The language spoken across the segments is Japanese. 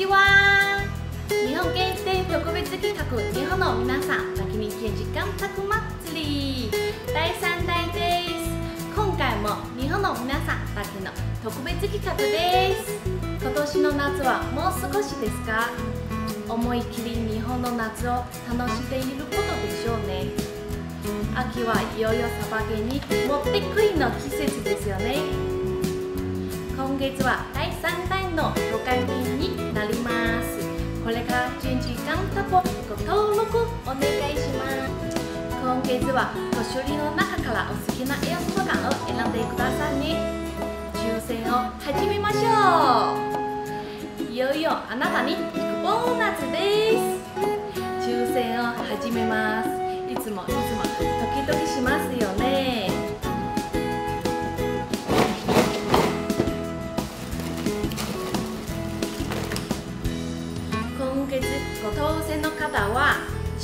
ちは。日本限定特別企画、日本の皆さん、焚き火時間宅祭り第3弾です。今回も日本の皆さんだけの特別企画です。今年の夏はもう少しですか？思い切り日本の夏を楽しんでいることでしょうね。秋はいよいよサバゲにもってこいの季節ですよね。今月は第3弾の5回目になります。これから10時間タコご登録お願いします。今月は5種類の中からお好きなエアスロガンを選んでくださいね。抽選を始めましょう。いよいよあなたにボーナスです。抽選を始めます。いつもドキドキしますよね。今月ご当選の方は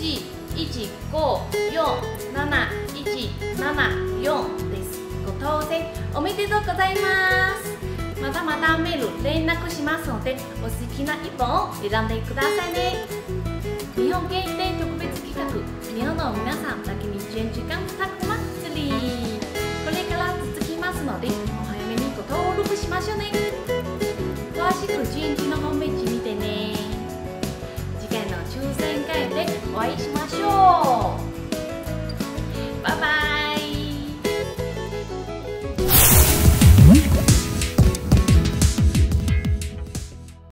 G1547174 です。ご当選おめでとうございます。まだまだメール連絡しますので、お好きな1本を選んでくださいね。日本限定特別企画、日本の皆さんだけに10時間タコ祭り、これから続きますので、お早めにご登録しましょうね。